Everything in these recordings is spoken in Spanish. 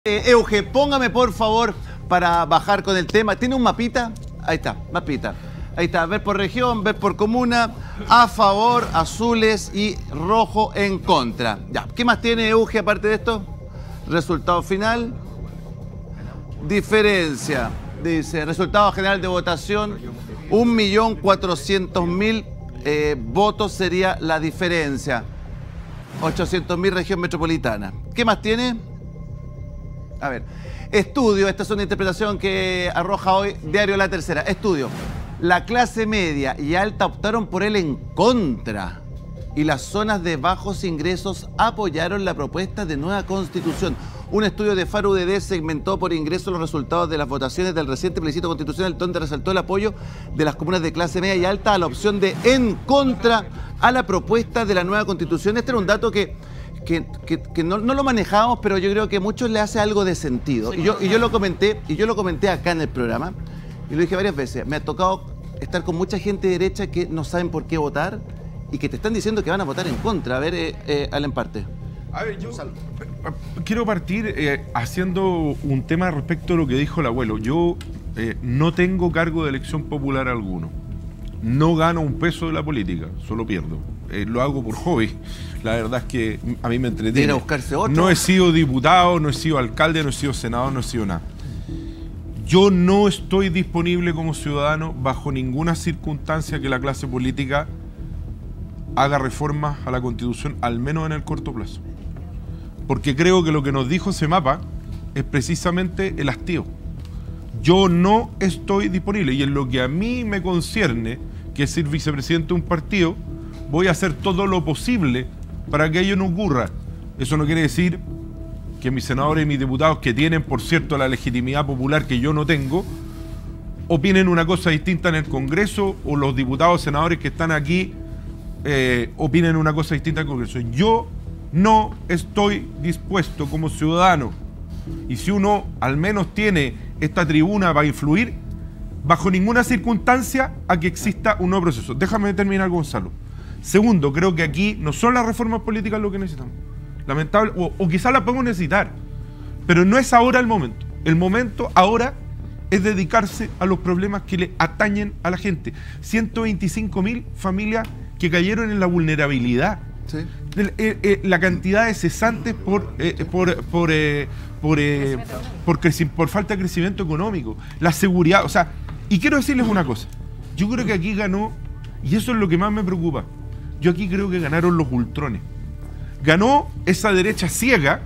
Euge, póngame por favor para bajar con el tema. ¿Tiene un mapita? Ahí está, mapita. Ahí está, ver por región, ver por comuna, a favor, azules y rojo en contra. Ya, ¿qué más tiene Euge aparte de esto? Resultado final. Diferencia. Dice, resultado general de votación, 1.400.000 votos sería la diferencia. 800.000 región metropolitana. ¿Qué más tiene? A ver, estudio, esta es una interpretación que arroja hoy Diario La Tercera. Estudio, la clase media y alta optaron por él en contra y las zonas de bajos ingresos apoyaron la propuesta de nueva constitución. Un estudio de Faro UDD segmentó por ingreso los resultados de las votaciones del reciente plebiscito constitucional, donde resaltó el apoyo de las comunas de clase media y alta a la opción de en contra a la propuesta de la nueva constitución. Este era un dato que no lo manejábamos, pero yo creo que a muchos le hace algo de sentido. Y yo lo comenté acá en el programa, y lo dije varias veces. Me ha tocado estar con mucha gente de derecha que no saben por qué votar y que te están diciendo que van a votar en contra. A ver, Alan Parte. A ver, yo quiero partir haciendo un tema respecto a lo que dijo el abuelo. Yo no tengo cargo de elección popular alguno. No gano un peso de la política, solo pierdo. Lo hago por hobby. La verdad es que a mí me entretiene. ¿Ir a buscarse otro? No he sido diputado, no he sido alcalde, no he sido senador, no he sido nada. Yo no estoy disponible como ciudadano bajo ninguna circunstancia que la clase política haga reformas a la Constitución, al menos en el corto plazo. Porque creo que lo que nos dijo ese mapa es precisamente el hastío. Yo no estoy disponible y en lo que a mí me concierne, que es ser vicepresidente de un partido, voy a hacer todo lo posible para que ello no ocurra. Eso no quiere decir que mis senadores y mis diputados, que tienen, por cierto, la legitimidad popular que yo no tengo, opinen una cosa distinta en el Congreso, o los diputados, senadores que están aquí opinen una cosa distinta en el Congreso. Yo no estoy dispuesto como ciudadano, y si uno al menos tiene esta tribuna para influir, bajo ninguna circunstancia a que exista un nuevo proceso. Déjame terminar, Gonzalo. Segundo, creo que aquí no son las reformas políticas lo que necesitamos. Lamentable, o quizás las podemos necesitar, pero no es ahora el momento. El momento ahora es dedicarse a los problemas que le atañen a la gente. 125.000 familias que cayeron en la vulnerabilidad. Sí. La cantidad de cesantes por falta de crecimiento económico, la seguridad, o sea, y quiero decirles una cosa, yo creo que aquí ganó, y eso es lo que más me preocupa, yo aquí creo que ganaron los ultrones, ganó esa derecha ciega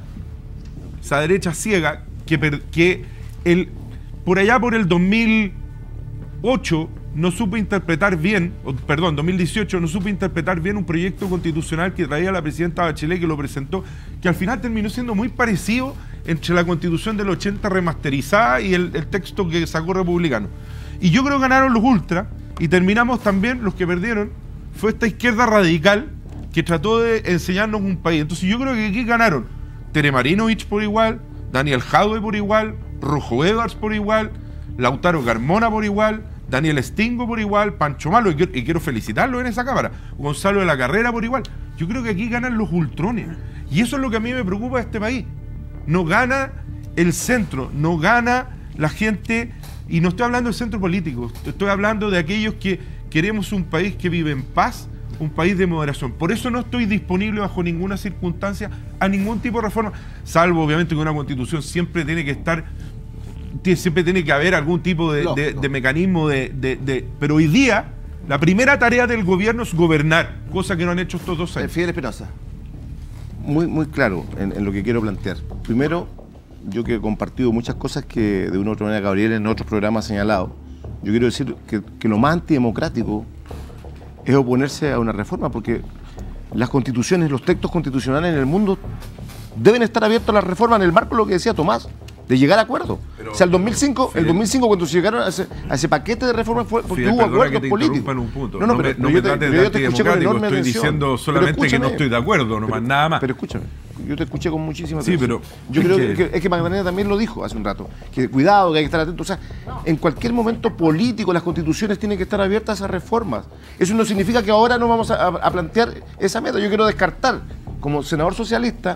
que por allá por el 2008 no supo interpretar bien, 2018 no supo interpretar bien un proyecto constitucional que traía la presidenta Bachelet, que lo presentó, que al final terminó siendo muy parecido entre la Constitución del 80 remasterizada y el texto que sacó Republicano. Y yo creo que ganaron los ultras, y terminamos también, los que perdieron, fue esta izquierda radical que trató de enseñarnos un país. Entonces yo creo que aquí ganaron Tere Marinovich por igual, Daniel Jadwe por igual, Rojo Edwards por igual, Lautaro Carmona por igual, Daniel Stingo por igual, Pancho Malo, y quiero felicitarlo en esa cámara, Gonzalo de la Carrera por igual. Yo creo que aquí ganan los ultrones, y eso es lo que a mí me preocupa de este país. No gana el centro, no gana la gente, y no estoy hablando del centro político, estoy hablando de aquellos que queremos un país que vive en paz, un país de moderación. Por eso no estoy disponible bajo ninguna circunstancia a ningún tipo de reforma, salvo obviamente que una constitución siempre tiene que estar, siempre tiene que haber algún tipo de mecanismo pero hoy día la primera tarea del gobierno es gobernar, cosa que no han hecho estos 2 años. Fidel Espinosa. Muy claro en lo que quiero plantear. Primero, yo que he compartido muchas cosas que de una u otra manera Gabriel en otros programas ha señalado, yo quiero decir que lo más antidemocrático es oponerse a una reforma, porque las constituciones, los textos constitucionales en el mundo deben estar abiertos a la reforma en el marco de lo que decía Tomás, de llegar a acuerdos. O sea, el 2005 cuando se llegaron a ese paquete de reformas fue porque hubo acuerdos políticos. No me trates de antidemocrático, estoy diciendo solamente que no estoy de acuerdo, no más nada más. Pero escúchame, yo te escuché con muchísima atención. Sí, pero yo creo que Magdalena también lo dijo hace un rato, que cuidado, que hay que estar atento. O sea, en cualquier momento político las constituciones tienen que estar abiertas a reformas. Eso no significa que ahora no vamos a plantear esa meta. Yo quiero descartar, como senador socialista,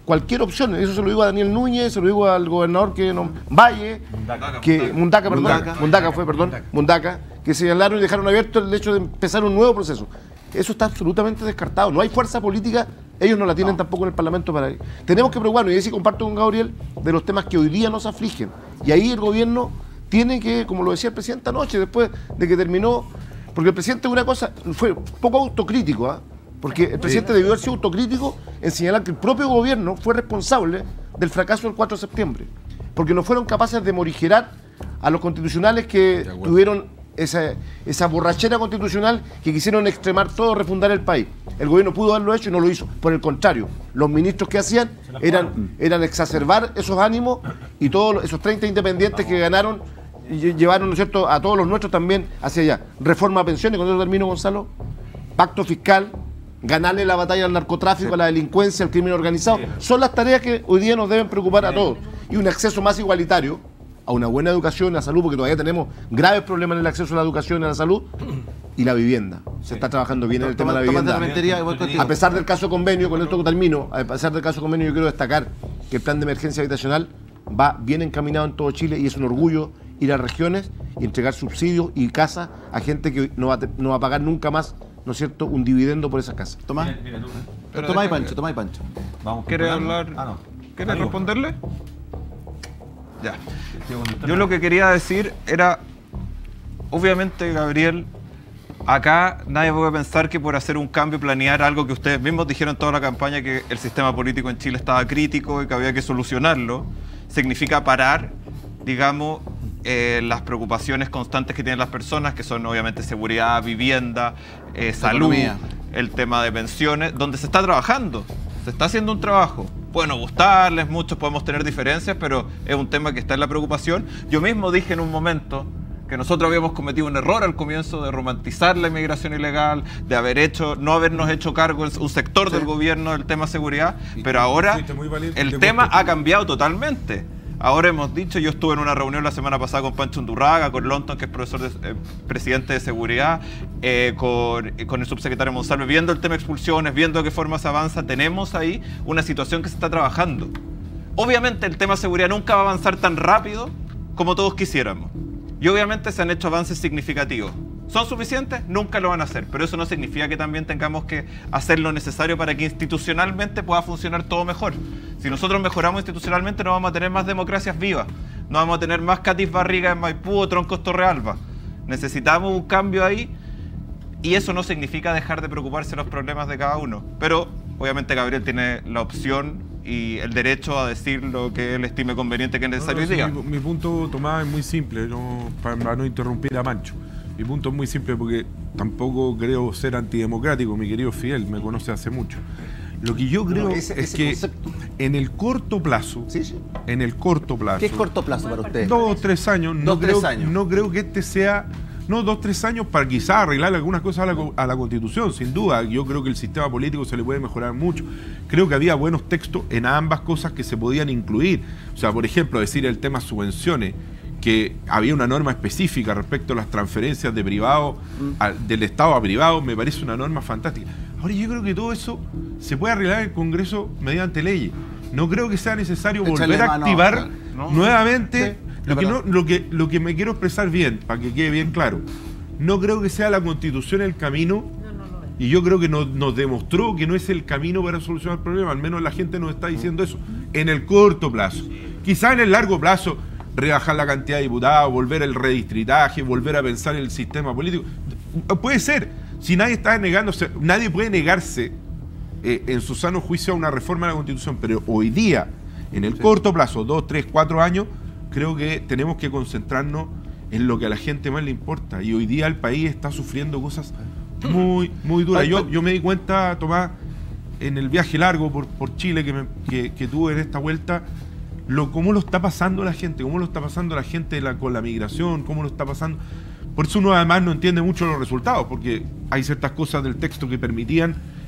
cualquier opción. Eso se lo digo a Daniel Núñez, se lo digo al gobernador Valle, Mundaca, que señalaron y dejaron abierto el hecho de empezar un nuevo proceso. Eso está absolutamente descartado. No hay fuerza política, ellos no la tienen tampoco en el Parlamento para ir. Tenemos que preocuparnos, y ahí sí comparto con Gabriel, de los temas que hoy día nos afligen. Y ahí el gobierno tiene que, como lo decía el presidente anoche, después de que terminó, porque el presidente una cosa, fue poco autocrítico, porque el presidente debió haber sido autocrítico en señalar que el propio gobierno fue responsable del fracaso del 4 de septiembre, porque no fueron capaces de morigerar a los constitucionales que tuvieron esa borrachera constitucional, que quisieron extremar todo, refundar el país. El gobierno pudo haberlo hecho y no lo hizo. Por el contrario, los ministros que hacían eran exacerbar esos ánimos, y todos esos 30 independientes que ganaron llevaron, ¿no es cierto?, a todos los nuestros también hacia allá. Reforma a pensiones, con eso termino, Gonzalo. Pacto fiscal, ganarle la batalla al narcotráfico, a la delincuencia, al crimen organizado. Son las tareas que hoy día nos deben preocupar a todos. Y un acceso más igualitario a una buena educación, a la salud, porque todavía tenemos graves problemas en el acceso a la educación y a la salud, y la vivienda. Se está trabajando bien en el tema de la vivienda. A pesar del caso convenio, con esto termino, a pesar del caso convenio, yo quiero destacar que el plan de emergencia habitacional va bien encaminado en todo Chile, y es un orgullo ir a regiones y entregar subsidios y casas a gente que no va a pagar nunca más, ¿no es cierto?, un dividendo por esas casas. Tomás. Tomás y Pancho. Vamos, ¿quiere hablar? ¿Quiere responderle? Ya. Yo lo que quería decir era, obviamente, Gabriel, acá nadie puede pensar que por hacer un cambio, planear algo que ustedes mismos dijeron toda la campaña, que el sistema político en Chile estaba crítico y que había que solucionarlo, significa parar, digamos, las preocupaciones constantes que tienen las personas, que son obviamente seguridad, vivienda, salud, el tema de pensiones, donde se está trabajando, se está haciendo un trabajo. Pueden gustarles, muchos podemos tener diferencias, pero es un tema que está en la preocupación. Yo mismo dije en un momento que nosotros habíamos cometido un error al comienzo de romantizar la inmigración ilegal, de no habernos hecho cargo un sector del gobierno del tema seguridad, pero ahora el tema ha cambiado totalmente. Ahora hemos dicho, yo estuve en una reunión la semana pasada con Pancho Undurraga, con Lonton, que es presidente de seguridad, con el subsecretario Monsalve, viendo el tema de expulsiones, viendo de qué forma se avanza. Tenemos ahí una situación que se está trabajando. Obviamente el tema de seguridad nunca va a avanzar tan rápido como todos quisiéramos. Y obviamente se han hecho avances significativos. ¿Son suficientes? Nunca lo van a hacer, pero eso no significa que también tengamos que hacer lo necesario para que institucionalmente pueda funcionar todo mejor. Si nosotros mejoramos institucionalmente, no vamos a tener más democracias vivas, no vamos a tener más Catis Barriga en Maipú o Troncos Torrealba. Necesitamos un cambio ahí, y eso no significa dejar de preocuparse de los problemas de cada uno. Pero obviamente Gabriel tiene la opción y el derecho a decir lo que él estime conveniente, que es necesario hoy día. Mi punto, Tomás, es muy simple, para no interrumpir a Pancho. Mi punto es muy simple, porque tampoco creo ser antidemocrático. Mi querido Fidel me conoce hace mucho. Lo que yo creo es que concepto, en el corto plazo, en el corto plazo... ¿Qué es corto plazo para ustedes? 2 o 3 años. No creo que este sea... No, 2 o 3 años para quizás arreglar algunas cosas a la Constitución, sin duda. Yo creo que el sistema político se le puede mejorar mucho. Creo que había buenos textos en ambas cosas que se podían incluir. O sea, por ejemplo, decir el tema subvenciones, que había una norma específica respecto a las transferencias de privado, del Estado a privado, me parece una norma fantástica. Ahora, yo creo que todo eso se puede arreglar en el Congreso mediante leyes. No creo que sea necesario volver a activar nuevamente... Lo que me quiero expresar bien, para que quede bien claro, no creo que sea la Constitución el camino, y yo creo que nos demostró que no es el camino para solucionar el problema. Al menos la gente nos está diciendo eso en el corto plazo. Quizá en el largo plazo, rebajar la cantidad de diputados, volver al redistritaje, volver a pensar en el sistema político. Puede ser, si nadie está negándose, nadie puede negarse en su sano juicio a una reforma de la Constitución, pero hoy día, en el corto plazo, 2, 3, 4 años, creo que tenemos que concentrarnos en lo que a la gente más le importa. Y hoy día el país está sufriendo cosas muy, muy duras. Yo me di cuenta, Tomás, en el viaje largo por Chile que tuve en esta vuelta, cómo lo está pasando la gente, cómo lo está pasando la gente con la migración, cómo lo está pasando. Por eso uno además no entiende mucho los resultados, porque hay ciertas cosas del texto que permitían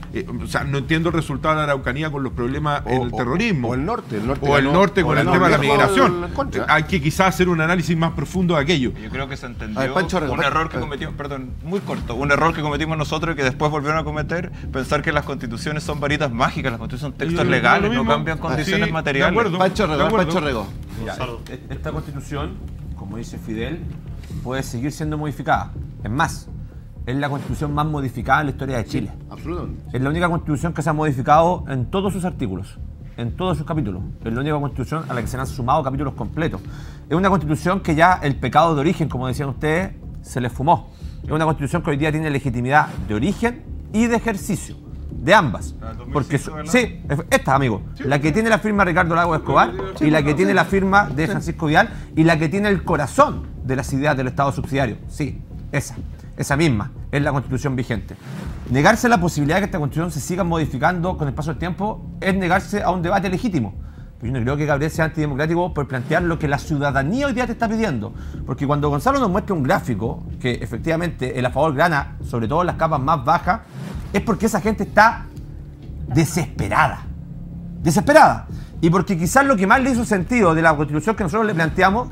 O sea, no entiendo el resultado de la Araucanía con los problemas en el terrorismo. O el norte. O el norte con el tema de la migración. Contra. Hay que quizás hacer un análisis más profundo de aquello. Yo creo que se entendió ver, Pancho, un error que cometimos, perdón, muy corto, un error que cometimos nosotros y que después volvieron a cometer, pensar que las constituciones son varitas mágicas, las constituciones son textos legales, no cambian condiciones Sí, materiales. de acuerdo. Pancho Rego. Mira, esta constitución, como dice Fidel, puede seguir siendo modificada. Es más, es la constitución más modificada en la historia de Chile. Absolutamente. Es la única constitución que se ha modificado en todos sus artículos, en todos sus capítulos. Es la única constitución a la que se han sumado capítulos completos. Es una constitución que ya el pecado de origen, como decían ustedes, se les fumó. Es una constitución que hoy día tiene legitimidad de origen y de ejercicio, de ambas. Porque sí, esta, amigo, la que tiene la firma de Ricardo Lagos Escobar y la que tiene la firma de Francisco Vidal y la que tiene el corazón de las ideas del Estado subsidiario. Sí, esa misma es la constitución vigente. Negarse la posibilidad de que esta constitución se siga modificando con el paso del tiempo es negarse a un debate legítimo. Pero yo no creo que Gabriel sea antidemocrático por plantear lo que la ciudadanía hoy día te está pidiendo. Porque cuando Gonzalo nos muestra un gráfico que efectivamente el a favor gana, sobre todo en las capas más bajas, es porque esa gente está desesperada. Desesperada. Y porque quizás lo que más le hizo sentido de la constitución que nosotros le planteamos,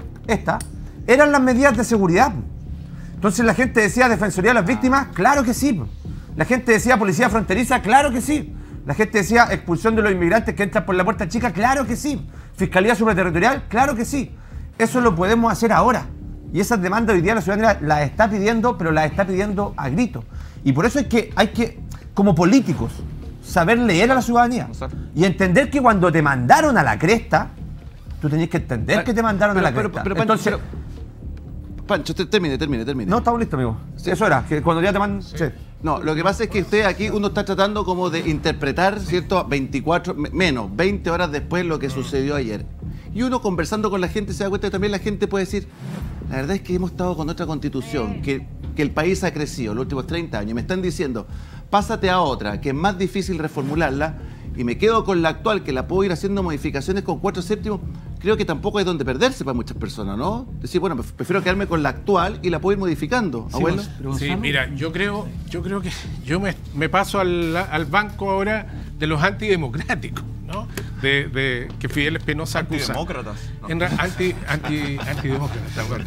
eran las medidas de seguridad. Entonces la gente decía defensoría de las víctimas, claro que sí. La gente decía policía fronteriza, claro que sí. La gente decía expulsión de los inmigrantes que entran por la puerta chica, claro que sí. Fiscalía supraterritorial, claro que sí. Eso lo podemos hacer ahora. Y esas demandas hoy día la ciudadanía las está pidiendo, pero las está pidiendo a gritos. Y por eso hay que, como políticos, saber leer a la ciudadanía. Y entender que cuando te mandaron a la cresta, tú tenías que entender que te mandaron a la cresta. Entonces, Pancho, termine. no, estamos listos, amigo. Sí, eso era, que cuando ya te mandan... Sí. No, lo que pasa es que usted aquí uno está tratando como de interpretar, ¿cierto? 20 horas después lo que sucedió ayer. Y uno conversando con la gente se da cuenta que también la gente puede decir, la verdad es que hemos estado con otra constitución, que el país ha crecido los últimos 30 años. Y me están diciendo, pásate a otra, que es más difícil reformularla, y me quedo con la actual, que la puedo ir haciendo modificaciones con 4/7, creo que tampoco hay donde perderse para muchas personas, ¿no? Decir, bueno, prefiero quedarme con la actual y la puedo ir modificando, abuelo. Sí, mira, yo creo que yo me paso al banco ahora de los antidemocráticos, ¿no? De que Fidel Espinosa acusa. Antidemócratas. No. Antidemócratas, bueno.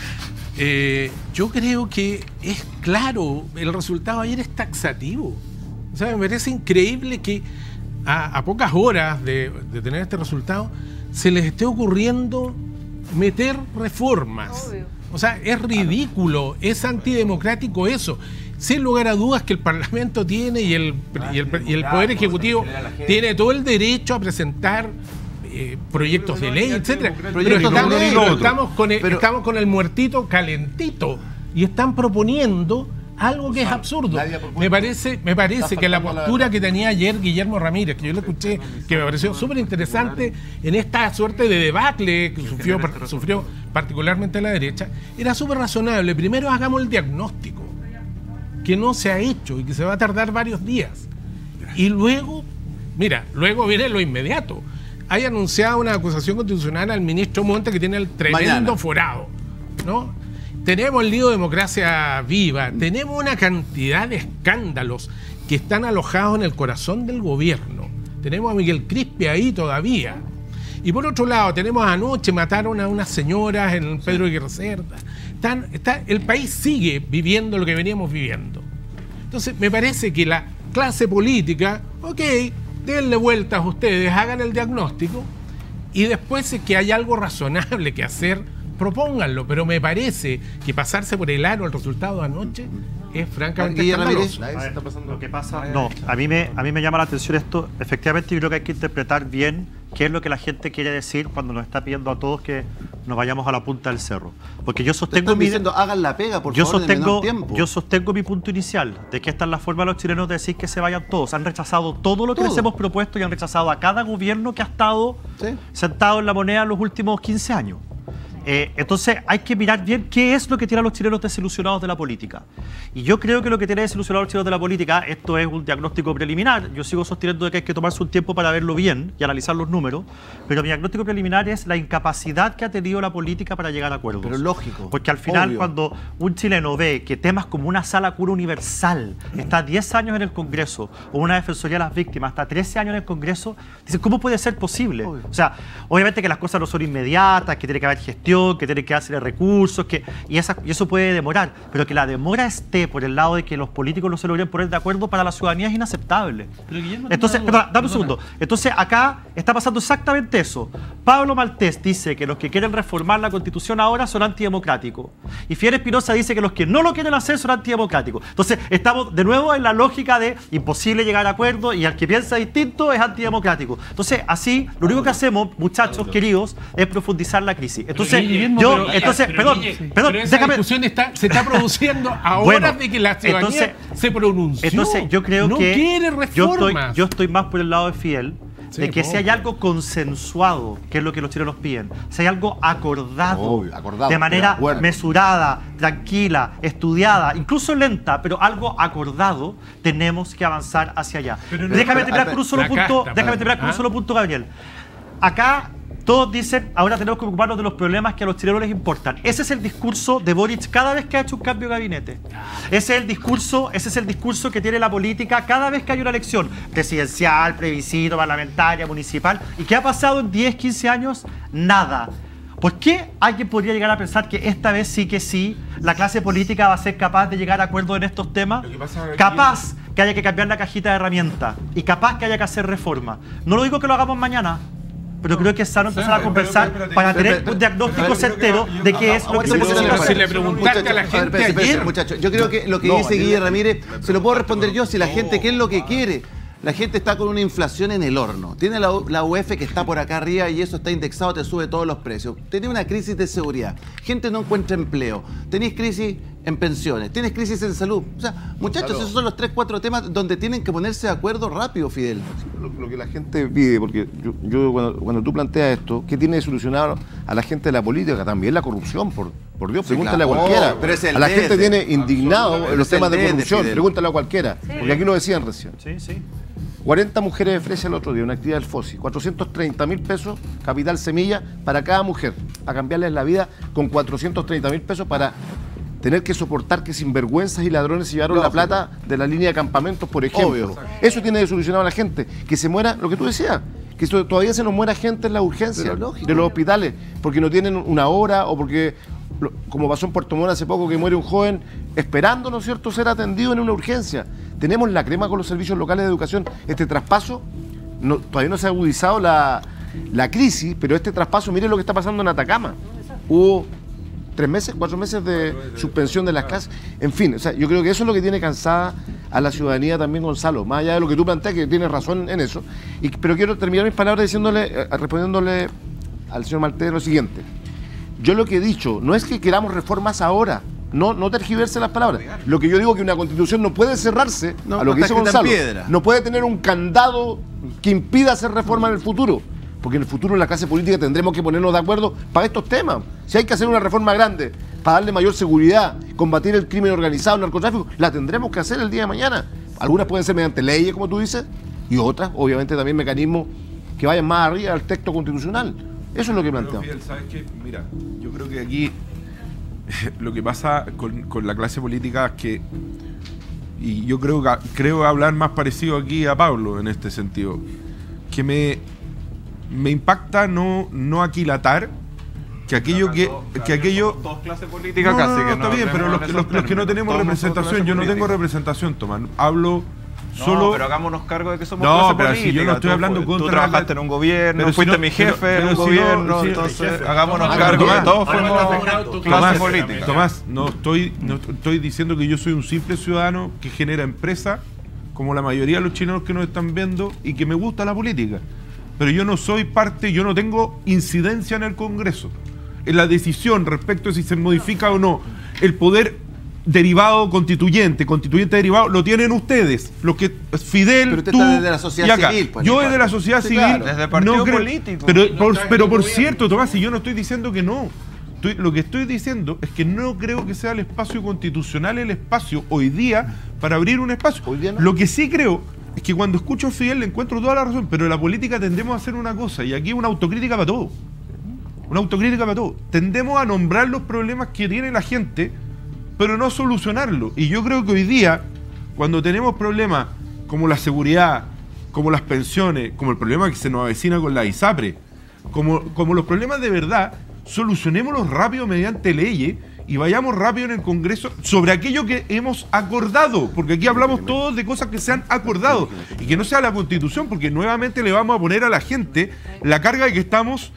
Yo creo que es claro, el resultado ayer es taxativo. O sea, me parece increíble que a pocas horas de tener este resultado se les esté ocurriendo meter reformas. Obvio. O sea, es ridículo, es antidemocrático eso. Sin lugar a dudas que el Parlamento tiene y el Poder Ejecutivo tiene todo el derecho a presentar proyectos de ley, etcétera. Pero estamos con el muertito calentito y están proponiendo algo que es absurdo. Me parece que la postura que tenía ayer Guillermo Ramírez, que yo lo escuché, que me pareció súper interesante en esta suerte de debacle que sufrió particularmente la derecha, era súper razonable. Primero hagamos el diagnóstico, que no se ha hecho y que se va a tardar varios días. Y luego, luego viene lo inmediato. Hay anunciado una acusación constitucional al ministro Monte, que tiene el tremendo forado, ¿no? Tenemos el lío Democracia Viva, tenemos una cantidad de escándalos que están alojados en el corazón del gobierno. Tenemos a Miguel Crispi ahí todavía. Y por otro lado, tenemos anoche, mataron a unas señoras en Pedro Aguirre Cerda. El país sigue viviendo lo que veníamos viviendo. Entonces, me parece que la clase política, denle vueltas ustedes, hagan el diagnóstico y después, si es que hay algo razonable que hacer, propónganlo, pero me parece que pasarse por el aro el resultado de anoche es francamente escandaloso. Lo que pasa, a mí me llama la atención esto. Efectivamente, yo creo que hay que interpretar bien qué es lo que la gente quiere decir cuando nos está pidiendo a todos que nos vayamos a la punta del cerro. Porque yo sostengo diciendo, hagan la pega, por favor, en menor tiempo. Yo sostengo mi punto inicial, de que esta es la forma de los chilenos de decir que se vayan todos. Han rechazado todo lo que les hemos propuesto y han rechazado a cada gobierno que ha estado sentado en la moneda los últimos 15 años. Entonces hay que mirar bien qué es lo que tiene a los chilenos desilusionados de la política. Y yo creo que lo que tiene desilusionados a los chilenos de la política, esto es un diagnóstico preliminar, yo sigo sosteniendo de que hay que tomarse un tiempo para verlo bien y analizar los números, pero mi diagnóstico preliminar es la incapacidad que ha tenido la política para llegar a acuerdos. Pero lógico. Porque al final, obvio, cuando un chileno ve que temas como una sala cura universal está 10 años en el Congreso, o una defensoría de las vícmas está 13 años en el Congreso, dice, ¿cómo puede ser posible? Obvio. O sea, obviamente que las cosas no son inmediatas, que tiene que haber gestión, que tiene que hacer recursos, y eso puede demorar, pero que la demora esté por el lado de que los políticos no se logren poner de acuerdo para la ciudadanía es inaceptable. Pero Guillermo, Entonces, dame un segundo. Entonces, acá está pasando exactamente eso. Pablo Maltés dice que los que quieren reformar la Constitución ahora son antidemocráticos. Y Fidel Espinosa dice que los que no lo quieren hacer son antidemocráticos. Entonces, estamos de nuevo en la lógica de imposible llegar a acuerdo y al que piensa distinto es antidemocrático. Entonces, así, lo único que hacemos, muchachos queridos, es profundizar la crisis. Entonces, perdón, esa déjame. discusión se está produciendo a Bueno, horas de que la ciudadanía se pronunció. Entonces, yo creo no que quiere reformas. yo estoy más por el lado de Fidel, Sí, de que si hay algo consensuado, que es lo que los chilenos piden, si hay algo acordado, Obvio, acordado, de manera de acuerdo. mesurada, tranquila, estudiada, incluso lenta, pero algo acordado, tenemos que avanzar hacia allá. Déjame terminar con un solo punto, Gabriel. Acá todos dicen, ahora tenemos que ocuparnos de los problemas que a los chilenos les importan. Ese es el discurso de Boric cada vez que ha hecho un cambio de gabinete. Ese es el discurso que tiene la política cada vez que hay una elección presidencial, plebiscito, parlamentaria, municipal. ¿Y qué ha pasado en 10, 15 años? Nada. ¿Por qué alguien podría llegar a pensar que esta vez sí que sí la clase política va a ser capaz de llegar a acuerdos en estos temas? Capaz que haya que cambiar la cajita de herramientas y capaz que haya que hacer reformas. No lo digo que lo hagamos mañana, pero creo que es sano empezar a conversar para tener un diagnóstico certero de qué es lo que se necesita Si hacer. le preguntaste a la gente ayer. Muchachos, yo creo que lo que dice Guillermo Ramírez, se lo puedo responder yo, si la gente, ¿qué es lo que quiere? La gente está con una inflación en el horno. Tiene la UF que está por acá arriba y eso está indexado, te sube todos los precios. Tenés una crisis de seguridad. Gente no encuentra empleo. Tenés crisis en pensiones. Tienes crisis en salud. O sea, muchachos, esos son los 3, 4 temas donde tienen que ponerse de acuerdo rápido, Fidel. Lo que la gente pide, porque yo cuando tú planteas esto, ¿qué tiene solucionado a la gente de la política? También la corrupción, por Dios, Sí, pregúntale claro. a cualquiera. Pero es el A la desde. gente tiene indignado Pero los es el temas de desde, corrupción, Fidel. pregúntale a cualquiera, porque aquí lo decían recién. Sí, sí. 40 mujeres de Fresia el otro día, una actividad del FOSI, 430.000 pesos, capital semilla, para cada mujer, a cambiarles la vida con 430.000 pesos para tener que soportar que sinvergüenzas y ladrones se llevaron la plata de la línea de campamentos, por ejemplo. Obvio. Eso tiene solucionado a la gente, que se muera, lo que tú decías, que todavía se nos muera gente en la urgencia Pero lógico. de los hospitales, porque no tienen una hora o porque, como pasó en Puerto Montt hace poco, que muere un joven esperando, ¿no es cierto?, ser atendido en una urgencia. Tenemos la crema con los servicios locales de educación. Este traspaso, todavía no se ha agudizado la crisis, pero este traspaso, mire lo que está pasando en Atacama. Hubo 3 meses, 4 meses de suspensión de las clases. En fin, o sea, yo creo que eso es lo que tiene cansada a la ciudadanía también, Gonzalo, más allá de lo que tú planteas, que tienes razón en eso. Pero quiero terminar mis palabras respondiéndole al señor Maltés lo siguiente. Yo lo que he dicho no es que queramos reformas ahora, no tergiverse las palabras. Lo que yo digo es que una constitución no puede cerrarse, No, a lo no que está dice escrita en Gonzalo, piedra. no puede tener un candado que impida hacer reforma en el futuro. Porque en el futuro en la clase política tendremos que ponernos de acuerdo para estos temas. Si hay que hacer una reforma grande para darle mayor seguridad, combatir el crimen organizado, el narcotráfico, la tendremos que hacer el día de mañana. Algunas pueden ser mediante leyes, como tú dices, y otras, obviamente, también mecanismos que vayan más arriba del texto constitucional. Eso es lo que planteamos. Fidel, ¿sabes qué? Mira, yo creo que aquí lo que pasa con la clase política es que, y yo creo hablar más parecido aquí a Pablo en este sentido, que me impacta no aquilatar que aquello Dos clases políticas no, casi no, que está bien, pero los que no tenemos representación, yo no tengo representación, Tomás, hablo solo... No, pero hagámonos cargo de que somos No, clase pero política. si yo no estoy hablando contra Tú trabajaste en un gobierno, pero si fuiste no- mi jefe pero en un si no- gobierno, si- entonces hagámonos Tomás, cargo de Tomás, todos Tomás, fuimos Tomás, clase política. Tomás, no estoy diciendo que yo soy un simple ciudadano que genera empresa, como la mayoría de los chilenos que nos están viendo, y que me gusta la política. Pero yo no soy parte, yo no tengo incidencia en el Congreso. En la decisión respecto a si se modifica o no el poder derivado constituyente derivado, lo tienen ustedes. Los que Fidel, Pero usted tú está desde la sociedad y acá. civil, pues, yo Nicolás. desde la sociedad Sí, civil. claro. Desde partido político. Pero por cierto, Tomás, si yo no estoy diciendo que no. Lo que estoy diciendo es que no creo que sea el espacio constitucional el espacio hoy día para abrir un espacio. Hoy día no. Lo que sí creo es que cuando escucho a Fidel le encuentro toda la razón, pero en la política tendemos a hacer una cosa, y aquí una autocrítica para todo. Una autocrítica para todo. Tendemos a nombrar los problemas que tiene la gente, pero no solucionarlos. Y yo creo que hoy día, cuando tenemos problemas como la seguridad, como las pensiones, como el problema que se nos avecina con la ISAPRE, como los problemas de verdad, solucionémoslos rápido mediante leyes y vayamos rápido en el Congreso sobre aquello que hemos acordado, porque aquí hablamos todos de cosas que se han acordado y que no sea la Constitución, porque nuevamente le vamos a poner a la gente la carga de que estamos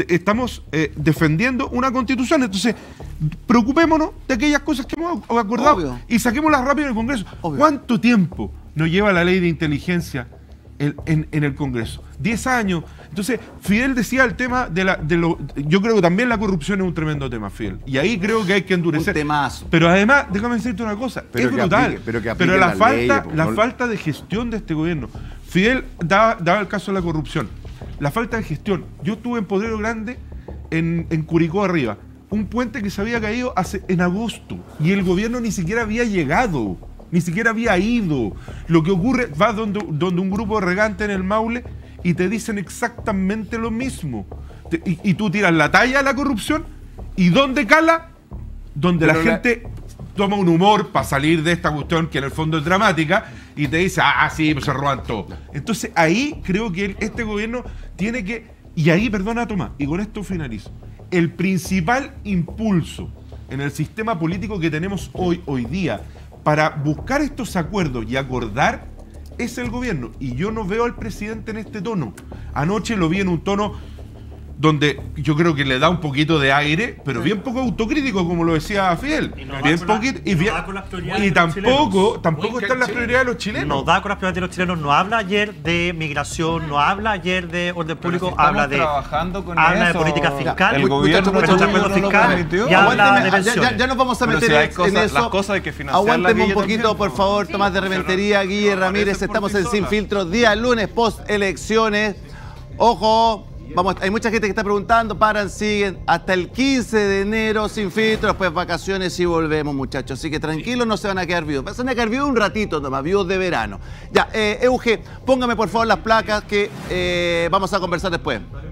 defendiendo una Constitución. Entonces, preocupémonos de aquellas cosas que hemos acordado. Obvio. Y saquémoslas rápido en el Congreso. Obvio. ¿Cuánto tiempo nos lleva la ley de inteligencia en el Congreso? 10 años. Entonces, Fidel decía el tema yo creo que también la corrupción es un tremendo tema, Fidel. Y ahí creo que hay que endurecer. Un temazo. Pero además, déjame decirte una cosa, Pero es que brutal. aplique- pero que pero aplique la las falta, leyes, pues, la no- falta de gestión de este gobierno. Fidel daba el caso de la corrupción. La falta de gestión. Yo estuve en Potrero Grande, en Curicó arriba. Un puente que se había caído en agosto. Y el gobierno ni siquiera había llegado. Ni siquiera había ido. Lo que ocurre, vas donde un grupo de regantes en el Maule y te dicen exactamente lo mismo. Y tú tiras la talla a la corrupción. ¿Y dónde cala? Donde Pero la gente toma un humor para salir de esta cuestión que en el fondo es dramática y te dice, sí, pues se roban todo. Entonces ahí creo que este gobierno tiene que, y ahí, perdona Tomás, y con esto finalizo, el principal impulso en el sistema político que tenemos hoy día para buscar estos acuerdos y acordar es el gobierno. Y yo no veo al presidente en este tono. Anoche lo vi en un tono donde yo creo que le da un poquito de aire, pero bien poco autocrítico, como lo decía Fidel. Y no da Bien con la- poquito, y no da con las prioridades y de los tampoco Muy están las canchero. prioridades de los chilenos. No da con las prioridades de los chilenos, no habla ayer de migración, no habla ayer de orden público, habla de trabajando con habla eso. de política fiscal, El gobierno muchachos, no acuerdo lo fiscal permitió. y habla de Aguánteme, pensiones. ya nos vamos a Pero meter si hay en cosas- eso. las cosas hay que financiarlas, Aguánteme un Guille, poquito, también, por ¿no? favor. Tomás de Rementería, Guille Ramírez. aparecen por Estamos sí en Sin solas. Filtro, día lunes, post elecciones. Ojo, hay mucha gente que está preguntando, paran, siguen. Hasta el 15 de enero, Sin Filtro, después vacaciones y volvemos, muchachos. Así que tranquilos, no se van a quedar vivos. Se van a quedar vivos un ratito nomás, vivos de verano. Ya, Euge, póngame por favor las placas que vamos a conversar después.